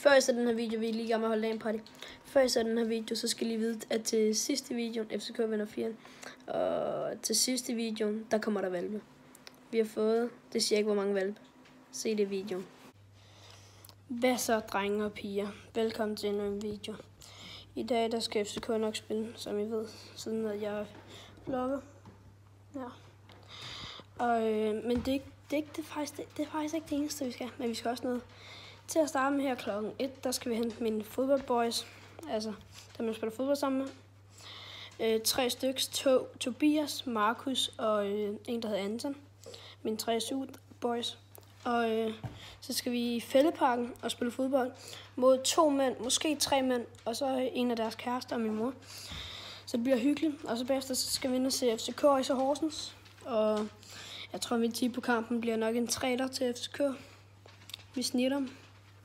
Før så den her video, vi er lige i gang med at holde LAN-party. Før så den her video, så skal I lige vide, at til sidste video, FCK vinder 4, og til sidste video, der kommer der valpe. Vi har fået, det siger ikke hvor mange valpe. Se det i videoen. Hvad så, drenge og piger? Velkommen til endnu en video. I dag, der skal FCK nok spille, som I ved, siden at jeg er vlogger. Ja. Og, men det er faktisk ikke det eneste, vi skal. Men vi skal også noget. Til at starte med her klokken 1, der skal vi hente mine fodboldboys. Altså, dem jeg spiller fodbold sammen med. 3 stykker. Tobias, Markus og en, der hedder Anton. Mine 3 boys. Og så skal vi i Fældeparken og spille fodbold mod 2 mænd, måske 3 mænd, og så en af deres kærester og min mor. Så det bliver hyggeligt. Og så bagefter så skal vi ind og se FCK i Horsens. Og jeg tror, min tid på kampen bliver nok en 3'er til FCK. Vi snitter dem.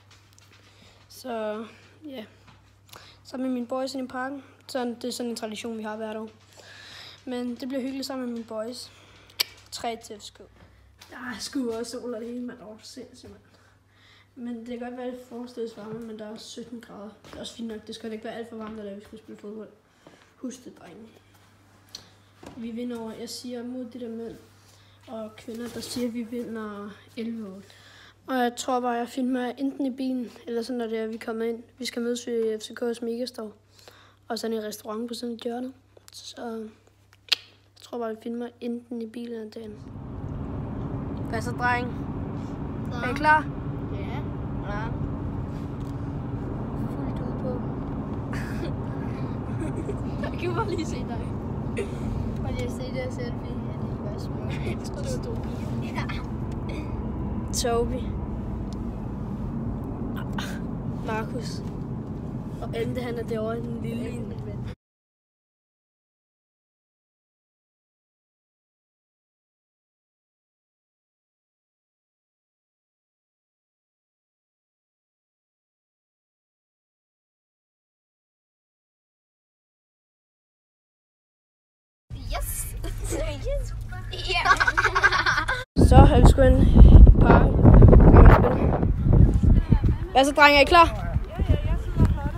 Så ja, så med mine boys ind i parken. Det er sådan en tradition, vi har hvert år. Men det bliver hyggeligt sammen med mine boys. 3 til FCK. Der er sgu også sol og det hele, mand. Sindssygt, mand. Men det kan godt være lidt forstedsvarme, men der er 17 grader. Det er også fint nok. Det skal ikke være alt for varmt, da vi skal spille fodbold. Husk det, drenge. Vi vinder over, jeg siger mod de der mænd og kvinder, der siger, at vi vinder 11-8. Og jeg tror bare, jeg filmer enten i bilen, eller sådan, når det er, vi kommer ind. Vi skal mødes ved FCK's Megastore. Og sådan en restaurant på sådan et hjørne. Så jeg tror bare, vi filmer enten i bilen eller derinde. Hvad så, dreng? Så. Er I klar? Ja. Ja. Fuldt ud på. Jeg kan bare lige se dig. Og jeg ser det selv, fordi det ikke var små. Jeg tror, det var Tobi. Ja. Tobi. Markus. Og Ante, han er derovre i den lille en. Yes! Yes! Ja! Så er vi sgu ind i parken. Hvad så, drenge? Er I klar? Ja, jeg sidder klar.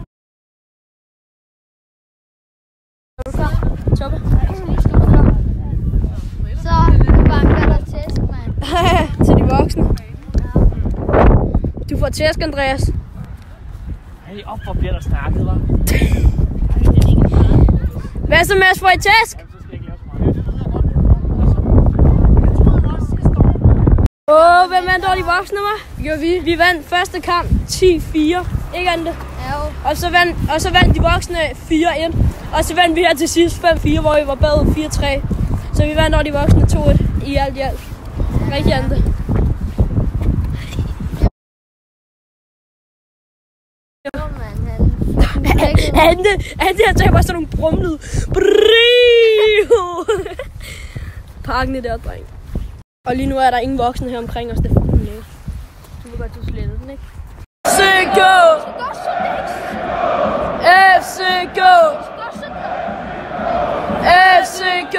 Er du klar? Toppe? Så banker der tæsk, mand. Til de voksne. Du får tæsk, Andreas. Hey, op, hvor bliver der snakket, hva'? Hvad så, Mads? Får I tæsk? Hvem vandt over de voksne, hva'? Jo, vi vandt første kamp 10-4, ikke Ante? Ja. Og så vandt de voksne 4-1. Og så vandt vi her til sidst 5-4, hvor vi var bagud 4-3. Så vi vandt over de voksne 2-1 i alt. Rigtig, Ante. Ante, han tager bare sådan nogle brumlyd. Parken er der, dreng. Og lige nu er der ingen voksne her omkring os, det er fucking lækkert. Du vil godt, du slettede den, ikke? FCK! FCK! FCK!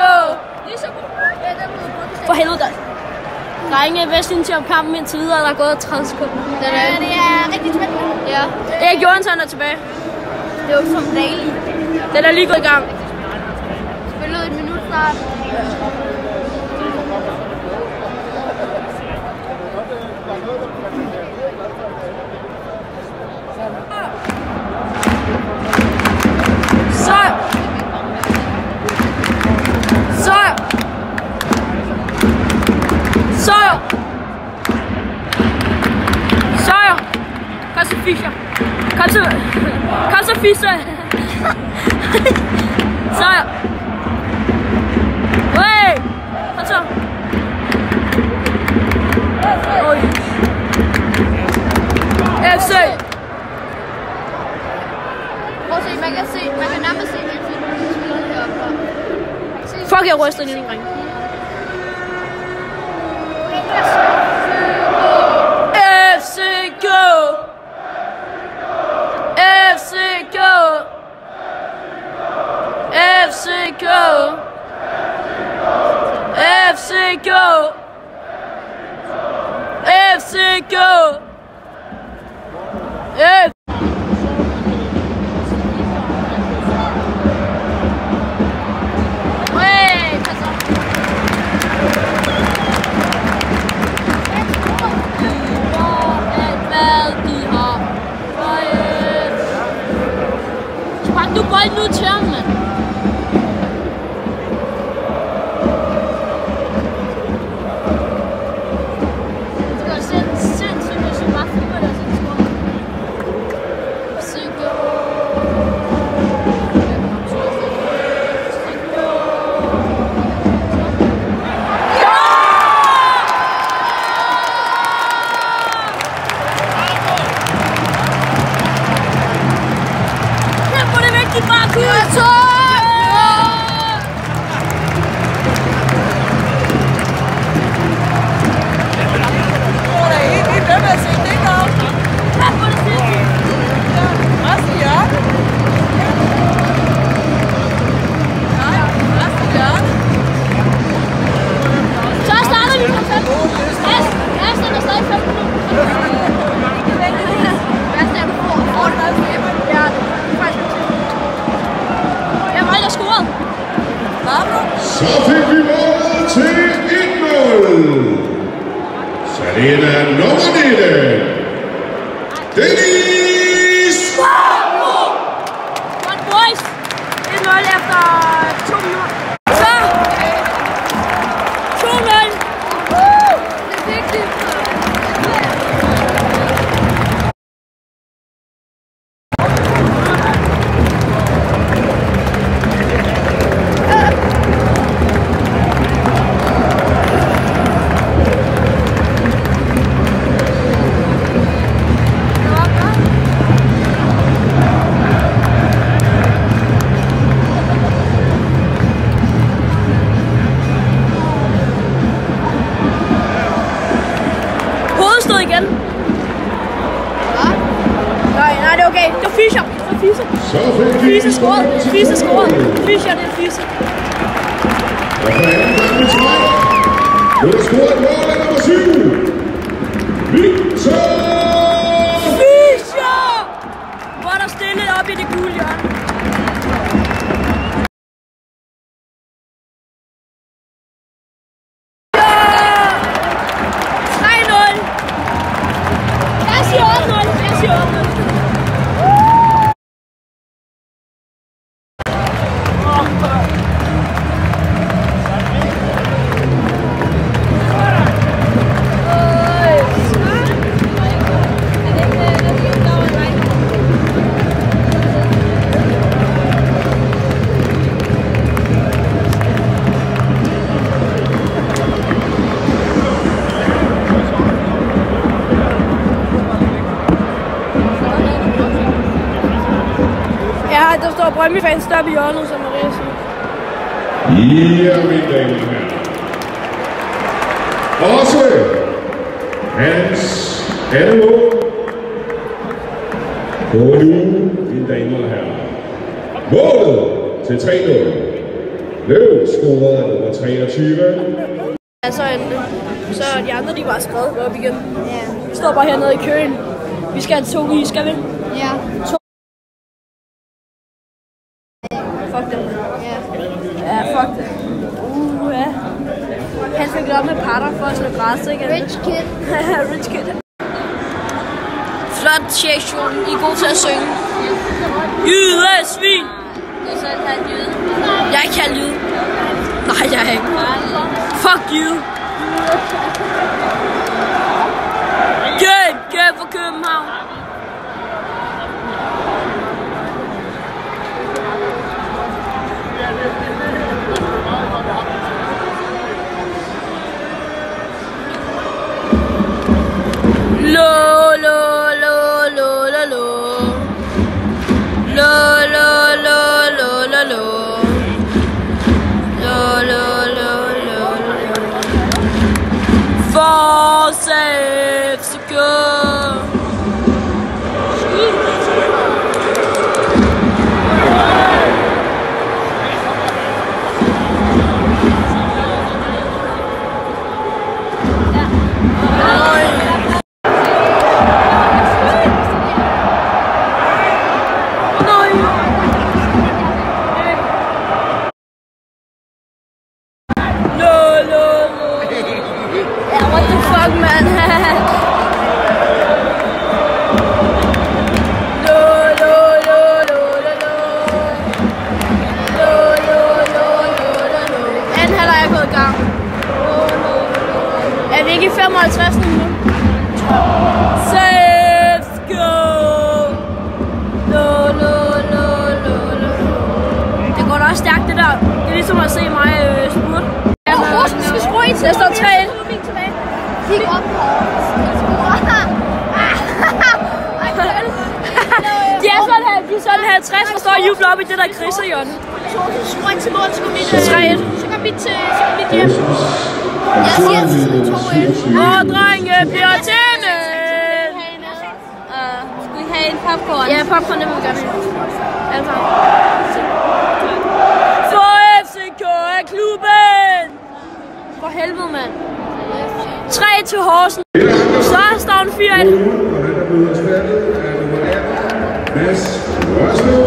For helvede da. Drenge, hvad synes I om kampen indtil videre? Der er gået 30 sekunder. Det er rigtig spændende. Ja. Erik Johansson er tilbage. Det var som daily. Den er lige gået i gang. Spillede et minut snart. Kom så, Fischer. Sejr. Hey! Kom så. Oj. FC. Prøv at se, man kan nærmest se hele tiden, når de spiller heroppe. Fuck, jeg ryster lige en ring. FCK! FCK! FCK! FCK! FCK! Send du bolden ud til ham, mand. Det går sindssygt, hvis du bare filmer det, og så tror jeg. Sygt. Så fik vi målet til 1-0. Så det er nummer 9. Dennis! Godt, boys! 1-0 efter 2 minutter. Så! 2-0! Det er vigtigt. Igen. Nej, det er okay. Det var Fischer. Fischer scorede. Fischer scorede. Fischer, det er Fischer. Og for anden gang med træk. Nu er der scoret mål af nummer 7. Victor! Fischer! Hvor er der stillet op i det gule hjørne. Der står Brøndby-fans der i hjørnet, som Maria siger. Ja, mine damer og herrer. Også hans andet mål på nu, mine damer og herrer. Målet til 3-0. Løv scoret af nummer 23. Ja, så de andre, de bare skrevet op igen. Ja. Vi står bare hernede i køen. Vi skal have 2 is, skal vi? Ja. Fuck dem. Ja, fuck det. Ja. Han fik op med patter for at slå græs, ikke? Rich kid. Rich kid. Flot sektion. I er gode til at synge. Jyde, svin! Du selv kaldt jyde. Jeg er ikke kaldt jyde. Nej, jeg er ikke. Fuck you. Gæt for København. 50, der står og jubler op i det der krisehjørne. Så går til mål, så går mit 3-1. Så går mit hjem. Jeg siger 2-1. Og drenge bliver tændet. Skal vi have en popcorn? Ja, popcorn, det må vi gøre. Altså. For FCK er klubben! For helvede, mand. 3 til Horsens. Så står den 4-1. Og den er blevet erstattet af nummer 18, Mads Rørslev.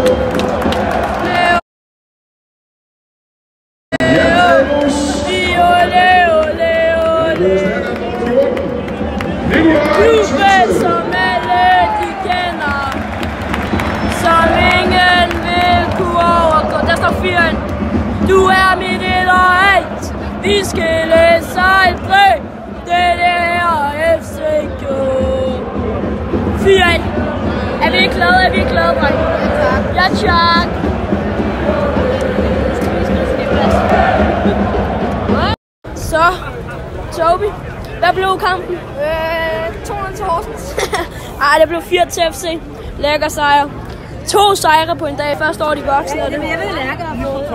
Klubben, som alle de kender, som ingen vil kunne overgå. Der står 4-1. Du er mit et og alt. Vi skal læse aldrig. Det er FCK. 4-1. Er vi ikke glade? Er vi ikke glade, dreng? Ja, tak. Så, Toby, hvad blev kampen? 2-0 til Horsens. Ej, det blev 4 til FC. Lækker sejr. 2 sejre på en dag. Første år de voksne. Jeg vil lære at få.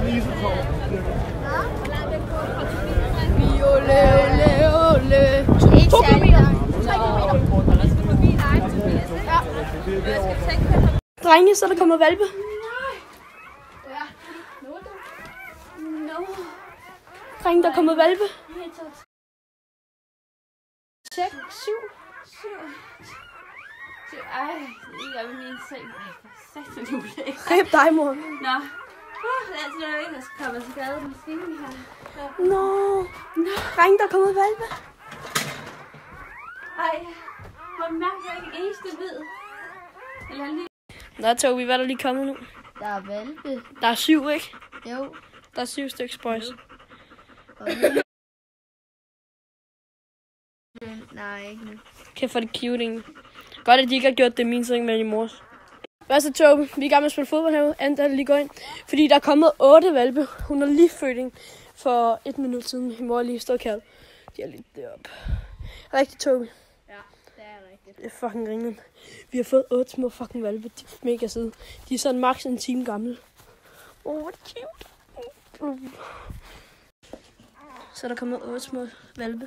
Ole. 2 kilometer. 3 kilometer. Drenge, så er der kommet valpe. Drenge, der er kommet valpe. 6, 7. Ej, jeg vil lige se. Satan, du lækker. Greb dig, mor. Nå. Det er altid ikke, der skal komme til skade på maskinen her. Nå. Drenge, der er kommet valpe. Ej, hvor mærker jeg ikke eneste hvid. Eller lige. Nå, Toby, hvad er der lige kommet nu? Der er valpe. Der er 7, ikke? Jo. Der er 7 stykker, boys. Nej, ikke nu. Kæft for det cute, egentlig. Godt, at de ikke har gjort det min seng med i mors. Hvad så, Toby? Vi er i gang med at spille fodbold herude. Andet lige går ind. Fordi der er kommet 8 valpe. Hun er lige født ind for 1 minut siden. Min mor er lige stået kaldt. De er lidt deroppe. Rigtigt, Toby. Ja, det er rigtigt. Det er fucking ringende. Vi har fået 8 små fucking valpe. De er mega søde. De er sådan maks en time gamle. Hvor er det cute. Så er der kommet 8 små valpe.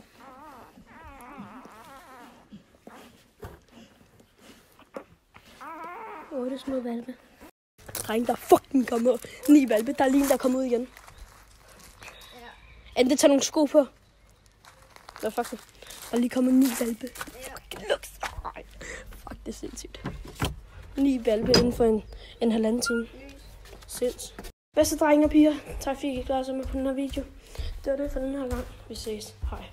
Otte små valpe. Dreng, der er fucking kommet 9 valpe. Der er lige en, der er kommet ud igen. Ja. Det tager nogle sko på. Der er faktisk. Der er lige kommet 9 valpe. Fuck, det er sindssygt. 9 valpe inden for en halvanden time. Sinds. Hvad så, drenge og piger? Tak fordi I gik med på den her video. Det var det for den her gang. Vi ses. Hej.